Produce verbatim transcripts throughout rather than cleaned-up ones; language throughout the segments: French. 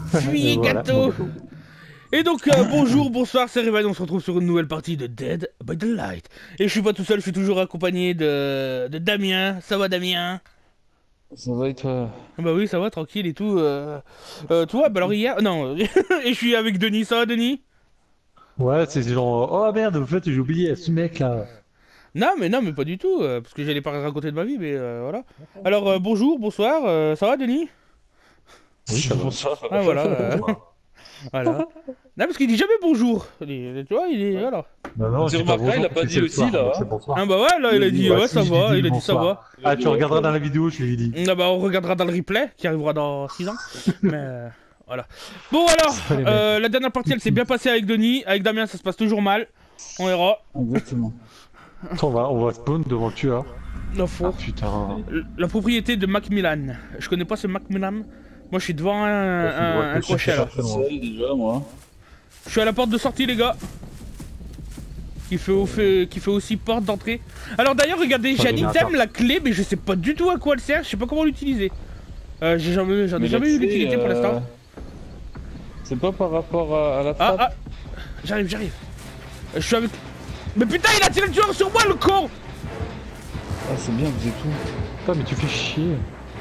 Puis Voilà. gâteau. Et donc euh, bonjour, bonsoir, c'est Réveil, on se retrouve sur une nouvelle partie de Dead by Daylight. Et je suis pas tout seul, je suis toujours accompagné de, de Damien. Ça va Damien? Ça va et toi? Bah oui, ça va, tranquille et tout. Euh, euh, toi, bah alors hier... Non, et je suis avec Denis, ça va Denis? Ouais, c'est genre, oh merde, en fait, j'ai oublié ce mec là. Non mais non mais pas du tout, euh, parce que j'allais pas raconter de ma vie, mais euh, voilà. Alors euh, bonjour, bonsoir, euh, ça va Denis? Oui, ça va. Bonsoir. Ah voilà, euh, voilà. Non parce qu'il dit jamais bonjour, il est- tu vois, il est... Voilà. Non, non, Tu c'est pas remarqueras, bonjour, il a pas parce que dit c'est le aussi, soir, là, donc hein. c'est bonsoir. Ah bah ouais, là il a dit, Ouais, ouais si, ça je va, lui il a dit ça va. bonsoir. Ah, tu regarderas dans la vidéo, je lui ai dit. Ah bah on regardera dans le replay qui arrivera dans six ans. Mais euh, voilà. Bon alors, pas les mêmes. euh, la dernière partie elle s'est bien passée avec Denis. Avec Damien ça se passe toujours mal. On verra. Exactement. Attends, on va, on va spawn devant le tueur. La, Ah faux. putain. La propriété de Macmillan. Je connais pas ce Macmillan. Moi je suis devant un, un, un crochet là. Je suis seul déjà, moi. Je suis à la porte de sortie les gars. Qui fait, au fait, qui fait aussi porte d'entrée. Alors d'ailleurs regardez, j'ai un item, la clé, mais je sais pas du tout à quoi elle sert. Je sais pas comment l'utiliser. Euh, j'ai jamais, j'en ai Mais jamais la eu clé, l'utilité pour euh, l'instant. C'est pas par rapport à, à la Ah trappe. ah, j'arrive, j'arrive. Euh, Je suis avec... Mais putain il a tiré le tueur sur moi le con. Ah, c'est bien, vous êtes tout. Putain, mais tu fais chier.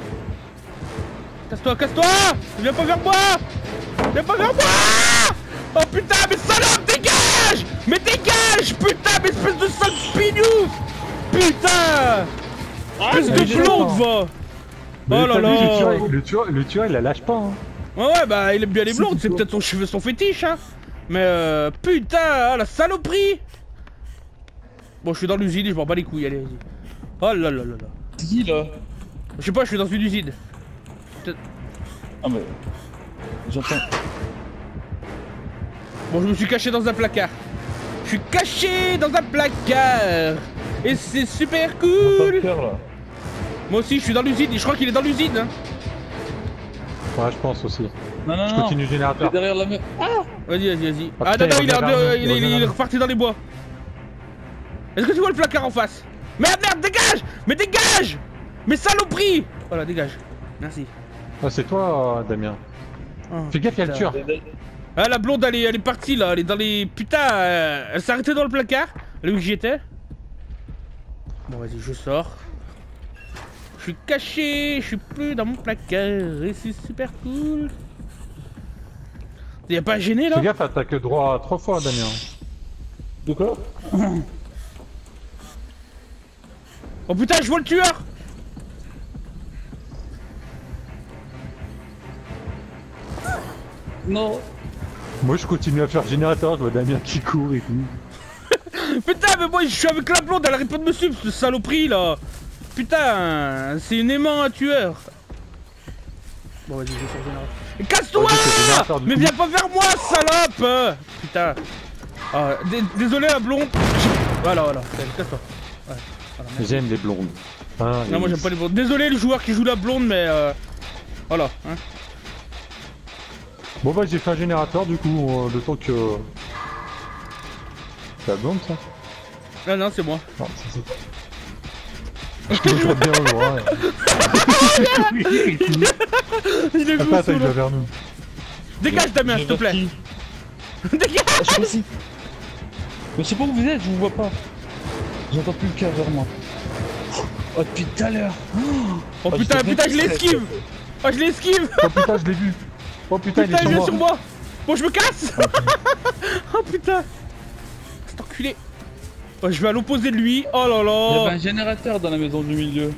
Casse-toi, casse-toi. Viens pas vers moi. Viens pas vers moi. Oh putain mais salope, dégage. Mais dégage. Putain mais espèce de sale pignou. Putain. Espèce mais de j'ai blonde longtemps. va. Mais Oh là t'as vu, le tueur, là. il- le tueur, le tueur, il la lâche pas. Hein. Ouais ouais bah il aime bien les C'est blondes, c'est plutôt- peut-être son cheveu, son fétiche hein. Mais euh, putain, ah, la saloperie. Bon je suis dans l'usine et je m'en bats les couilles, allez vas-y. Oh là là là là. C'est qui là? Je sais pas, je suis dans une usine. Ah, mais. J'entends. Bon, je me suis caché dans un placard. Je suis caché dans un placard. Et c'est super J'entends cool. le cœur là. Moi aussi, je suis dans l'usine. Et je crois qu'il est dans l'usine. Hein. Ouais, je pense aussi. Non, non, Je non. continue le Il est générateur. derrière la meuf. Vas-y, vas-y, vas-y. Ah, Ah, putain, non, non, il il est, revient en- vers nous, il, il est, revient il est vers nous. reparti dans les bois. Est-ce que tu vois le placard en face? Merde, merde, dégage. Mais dégage. Mais saloperie. Voilà, dégage. Merci. Ah, c'est toi, euh, Damien. Oh, Fais gaffe, il y a le putain. tueur. Ah, la blonde, elle est, elle est partie là. Elle est dans les. Putain, euh, elle s'est arrêtée dans le placard. Là où j'y étais. Bon, vas-y, je sors. Je suis caché, je suis plus dans mon placard et c'est super cool. Y'a pas à gêner là? Fais gaffe, attaque droit trois fois, Damien. De quoi? Oh putain, je vois le tueur! Non. Moi, je continue à faire générateur, je vois Damien qui court et tout. Putain, mais moi je suis avec la blonde, elle arrête pas de me suivre, ce saloperie là! Putain, c'est une aimant à tueur! Bon, vas-y, je vais sur générateur. Mais casse-toi! Ouais, c'est générateur, du Mais coup. viens pas vers moi, salope! Putain! Ah, dé- désolé la blonde! Voilà, voilà, allez, casse-toi. Ouais, voilà, merci. J'aime les blondes. Hein, Non, et- moi j'aime pas les blondes. Désolé le joueur qui joue la blonde, mais euh... voilà. Hein. Bon, bah, j'ai fait un générateur, du coup, euh, le temps que. C'est la blonde, ça? Non, non, c'est moi. Non, c'est ça. Je vois bien au loin. Il est Attends, fou, attends, il solo. va vers nous. Dégage Damien, s'il te plaît. Dégage. Ah, je suis ici. Mais je sais pas où vous êtes, je vous vois pas. J'entends plus le cœur vers moi. Oh, depuis tout à l'heure. Oh putain, j'étais putain, je bien l'esquive. Oh, je l'esquive. Oh putain, je l'ai vu. Oh putain, Putain, il il est vient sur sur moi. moi. Bon, je me casse. Oh putain. C'est enculé. Oh, je vais à l'opposé de lui. Oh là Il y avait là. un générateur dans la maison du milieu.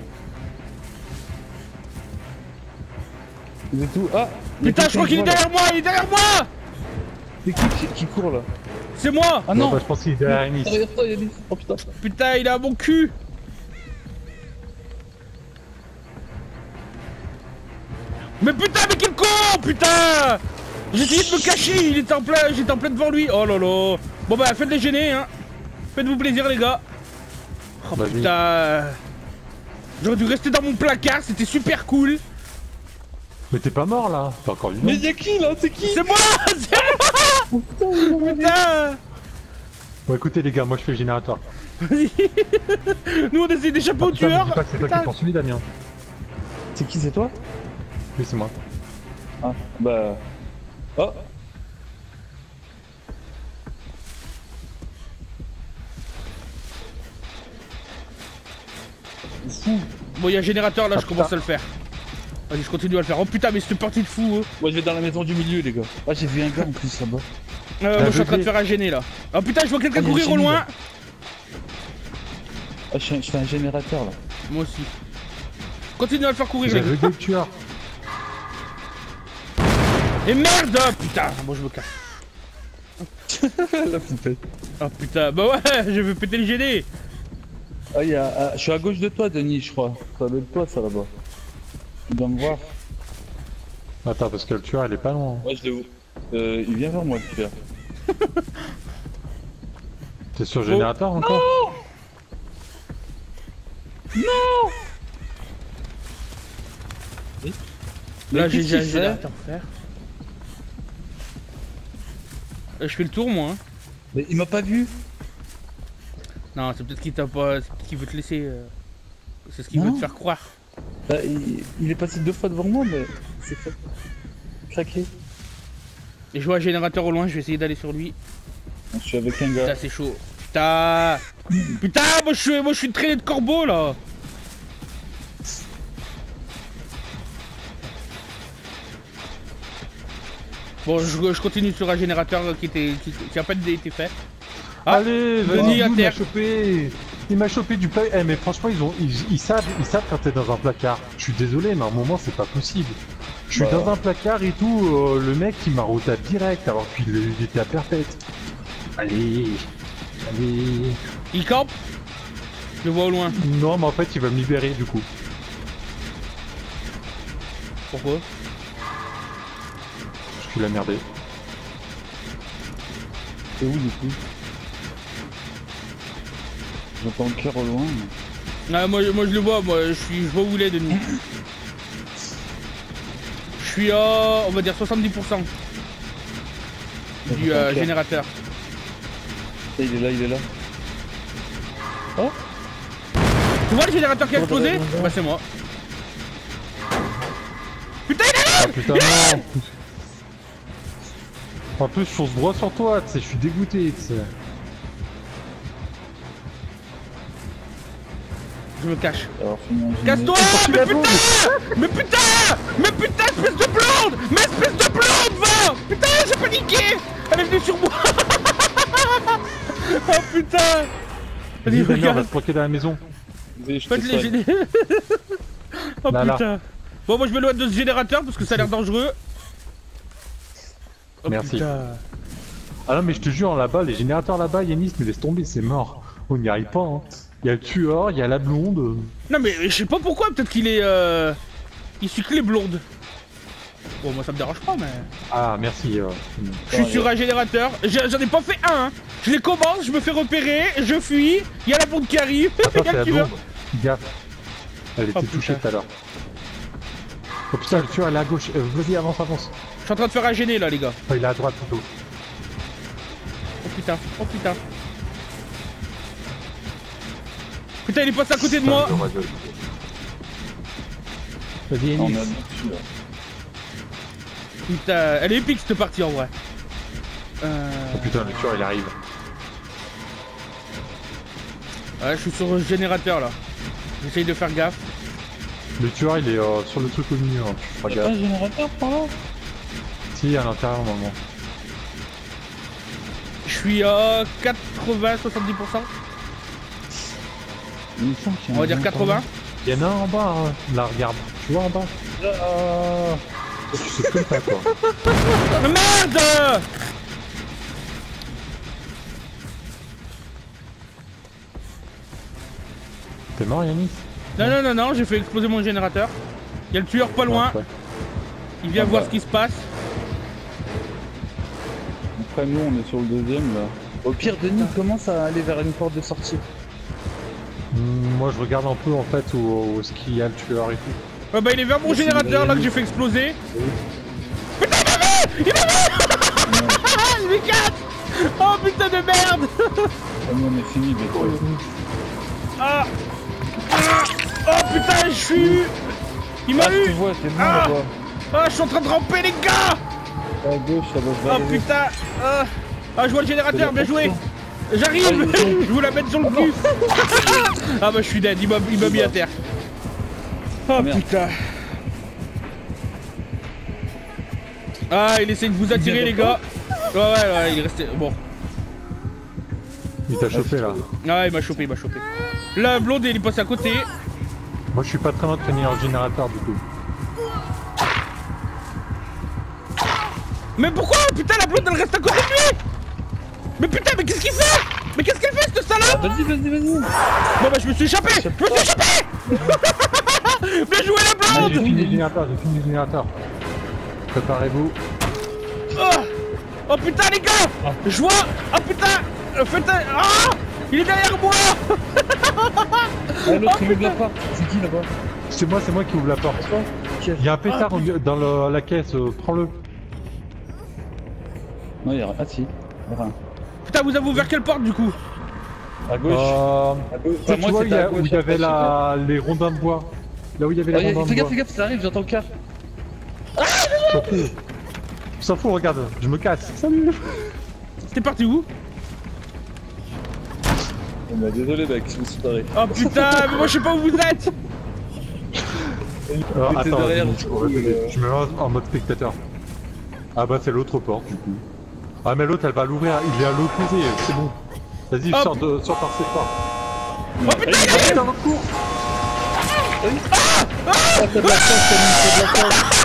Vous êtes où? Ah! Putain, je crois qu'il est derrière moi. Il est derrière moi. C'est qui, qui qui court là? C'est moi. Ah Non, non! bah, je pense qu'il est derrière Ennis. Derrière toi, Yannis. Oh putain! Putain, il est à mon cul. Mais putain, mais quel con. Putain. J'ai essayé de me cacher. Il était en plein, j'étais en plein devant lui. Oh là là. Bon bah, faites les gêner, hein. Faites-vous plaisir, les gars. Oh Vas-y. putain. J'aurais dû rester dans mon placard. C'était super cool. Mais t'es pas mort là. T'es encore vivant. Mais y'a qui là? C'est qui? C'est moi. C'est moi. Putain. Bon, écoutez, les gars, moi je fais le générateur. Vas-y. Nous, on essaie d'échapper Ah, au putain, me tueur. dis pas que c'est toi qui Putain. es poursuivi, Damien. C'est qui, c'est toi? Oui, c'est moi. Ah, bah. Oh. Fou. Bon, il y a un générateur là, Ah, je commence putain. à le faire. Vas-y, je continue à le faire. Oh putain, mais cette partie de fou. Hein. Moi je vais dans la maison du milieu les gars. Ah j'ai vu un gars en plus là-bas. Euh, moi, je suis en train de faire un gêné là. Oh putain, je vois quelqu'un Ah, il y a courir un au génie, loin. là. Ah je fais, je fais un générateur là. Moi aussi. Continue à le faire courir, J'ai les gars. vu deux tueurs. Et merde! Oh, putain, bon, je me casse. La poupette. Oh putain, bah ouais, je veux péter le gêné. Ah, il y a, ah, je suis à gauche de toi, Denis, je crois. Ça doit être toi, ça là-bas. Tu dois me voir. Attends, parce que le tueur, il est pas loin. Ouais, je le vois. Euh, il vient vers moi, le tueur. T'es sur le générateur encore? Là, Mais j'ai qu'est-ce déjà un qu'il fait générateur à faire. Euh, Je fais le tour, moi. Hein. Mais il m'a pas vu. Non, c'est peut-être qu'il t'a pas. C'est peut-être qu'il veut te laisser. euh, C'est ce qu'il veut Non. te faire croire. Bah, il, il est passé deux fois devant moi, mais c'est fait. Craqué. Et je vois un générateur au loin, je vais essayer d'aller sur lui. Je suis avec un Putain, gars. c'est chaud. Putain. Putain, moi je suis, moi, je suis traîné de corbeau là. Bon, je, je continue sur un générateur qui était, qui, qui a pas été fait. Ah, Allez, Denis vas-y, à il m'a terre. chopé. Il m'a chopé du pla... Eh mais franchement ils ont ils, ils savent ils savent quand t'es dans un placard. Je suis désolé mais à un moment c'est pas possible. Je suis Bah. dans un placard et tout, euh, le mec il m'a roté direct alors qu'il il était à perpète. Allez, allez. Il campe. Je le vois au loin. Non mais en fait il va me libérer du coup. Pourquoi? Je suis la merdé. C'est où du coup? J'entends le cœur au loin. Mais... Ah, moi, moi je le vois, moi je suis, je vois où il est Denis. Je suis à, on va dire soixante-dix pour cent du euh, générateur. Ah, il est là, il est là. Oh. Tu vois le générateur qui a Oh, explosé? oh, oh, oh. Bah c'est moi. Putain il est là! Ah putain non. En plus je fonce droit sur toi, tu sais, je suis dégoûté, tu sais. Je me cache. Alors, finis un Casse-toi! Mais putain! Mais putain! Mais putain, espèce de blonde! Mais espèce de blonde, va! Putain, j'ai paniqué! Elle est venue sur moi! Oh putain! Vas-y, Vas-y, Damien, on va regarde! se planquer dans la maison. Vas-y, je te Faites les soigne. géné... Oh Là, là. putain! Bon, moi je m'éloigne de ce générateur parce que ça a l'air dangereux. Oh, Merci. putain. Ah non mais je te jure là-bas, les générateurs là-bas, Yanis me laisse tomber, c'est mort. On n'y arrive pas hein. Il y a le tueur, il y a la blonde. Non mais je sais pas pourquoi, peut-être qu'il est euh... il suit que les blondes. Bon moi ça me dérange pas mais... Ah merci. Euh... Je suis Ouais, sur un générateur, J'ai- j'en ai pas fait un hein. Je les commence, je me fais repérer, je fuis, il y a la blonde qui arrive, Attends, il y a c'est le la tueur. blonde. Gaffe. Elle était Oh, touchée putain. tout à l'heure. Oh putain, le tueur elle est à gauche. Euh, Vas-y, avance, avance. Je suis en train de faire un gêné là les gars. Enfin, il est à droite plutôt. Oh putain, oh putain. Putain il est passé à côté de moi. Vas-y, On Yanis. a dessus, là. Putain, elle est épique cette partie en vrai. Euh... Oh putain, le tueur il arrive. Ouais je suis sur le générateur là. J'essaye de faire gaffe. Le tueur il est euh, sur le truc au milieu. Hein. Tu feras Y'a pas gaffe. un générateur par là? Si, à l'intérieur normalement. Je suis à quatre-vingts à soixante-dix pour cent. Il me semble qu'il y a On un va dire générateur. quatre-vingts. Il y en a un en bas, hein. Là, regarde. Tu vois en bas? Ah. Tu sais plus pas quoi. Oh, merde! T'es mort, Yanis? Non, non, non, non, j'ai fait exploser mon générateur. Il y a le tueur pas loin, Ouais. il vient Ah voir bah. ce qui se passe. Après, nous, on est sur le deuxième là. Au pire, Denis commence à aller vers une porte de sortie. Hmm, Moi je regarde un peu en fait où, où est-ce qu'il y a le tueur et tout. Ah bah il est vers mon Mais c'est générateur une là que vraie j'ai fait exploser. Ouais. Ah, il me casse! Oh putain de merde! Ah, nous, on est fini, mais quoi. Ah! Ah! Oh putain, je suis... Il m'a Ah, je te eu! vois, t'es bon Ah. là-bas. Ah, je suis en train de ramper les gars! À gauche, ça va se Oh balader. putain. Ah, ah, je vois le générateur, bien joué. J'arrive. Je vous la mets sur le cul. Ah bah je suis dead, il m'a il m'a mis à terre. Oh merde. putain. Ah, il essaie de vous attirer les gars. Ouais ouais ouais, il est resté... Bon. Il t'a chopé là. Ah, il m'a chopé, il m'a chopé. La blonde, il est passé à côté. Moi je suis pas très loin de finir le générateur du coup. Mais pourquoi? Putain, la blonde, elle reste à côté de lui. Mais putain, mais qu'est-ce qu'il fait? Mais qu'est-ce qu'elle fait, cette salope? Vas-y, vas-y, vas-y. Bon bah je me suis échappé. Je me suis échappé. Bien joué la Ah, blonde. j'ai fini le générateur, j'ai fini le générateur. Préparez-vous. Oh, oh putain les gars. Je vois. Oh putain. euh, Faites un... Ah, il est derrière moi. Ah, l'autre, il ouvre la porte. C'est qui là-bas? C'est moi, c'est moi qui ouvre la porte. Ok. Il y a un pétard au milieu- dans le- la caisse, euh, prends-le. Non, il y a rien. Ah, si. Rien. Putain, vous avez ouvert quelle porte du coup? À gauche. Euh, À gauche. tu sais, tu vois, il y a- où il y avait la. la... les rondins de bois. Là où il y avait Ah, les y a- rondins fais de gaffe, bois. fais gaffe, ça arrive, j'entends le car. S'en fout. S'en fout, regarde, je me casse. Salut. T'es parti où? Oh, bah, désolé, mec, je me suis barré. Oh putain, mais moi je sais pas où vous êtes. Alors, t'es attends, derrière, je, du coup, je- euh, je me mets en- en mode spectateur. Ah bah c'est l'autre porte du coup. Ah mais l'autre elle va l'ouvrir, il est à l'opposé, c'est bon. Vas-y, Hop. sors, de, sors par cette porte. Oh putain, il Ah arrive. putain, cours. Ah, t'as de la chance, Camille, t'as de la chance.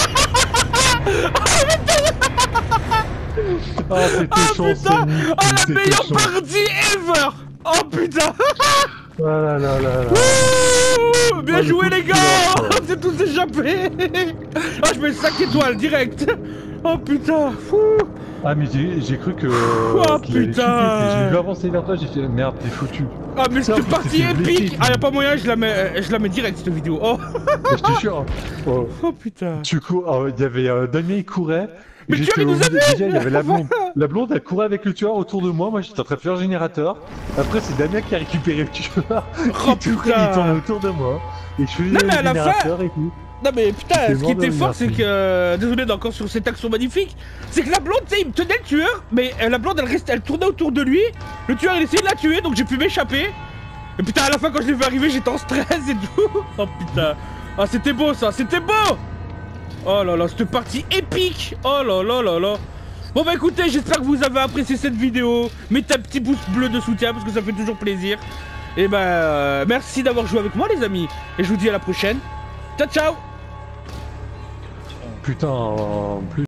Ah c'était Oh chaud, putain. c'est Oh la meilleure partie ever. Oh putain. Ah là là là là. Ouh, bien Oh, le joué coup de les gars. silence. On s'est tous échappés. Ah je mets cinq étoiles direct. Oh putain. Fou. Ah mais j'ai j'ai cru que... Oh, qu'il allait putain. chuter, et j'ai vu avancer vers toi, j'ai fait merde, t'es foutu. Ah mais Ça, cette vous partie t'es fait blesser, épique. tu- Ah y'a pas moyen, je la mets, euh, je la mets direct cette vidéo. Oh, Mais je te jure. Oh, oh putain. tu cours, oh, il y avait euh, Damien il courait. Mais le J'étais tueur, il au nous a milieu- vu. Déjà il y avait la blonde. La blonde elle courait avec le tueur autour de moi, moi j'étais en train de faire le générateur. Après c'est Damien qui a récupéré le tueur. Oh, il, tournait, putain. il tournait autour de moi. Et je faisais Non, mais le à la générateur et tout. Non mais putain, J'étais ce qui mort de était rire, fort, c'est merci. que... euh, désolé d'encore sur cette action magnifique, c'est que la blonde, tu sais, il me tenait le tueur, mais euh, la blonde, elle restait, elle tournait autour de lui, le tueur, il essayait de la tuer, donc j'ai pu m'échapper. Et putain, à la fin, quand je l'ai vu arriver, j'étais en stress et tout. Oh putain. Ah, c'était beau, ça, c'était beau. Oh là là, cette partie épique. Oh là là là là. Bon bah écoutez, j'espère que vous avez apprécié cette vidéo. Mettez un petit pouce bleu de soutien, parce que ça fait toujours plaisir. Et bah, euh, merci d'avoir joué avec moi, les amis. Et je vous dis à la prochaine. Ciao, ciao. Putain, en plus.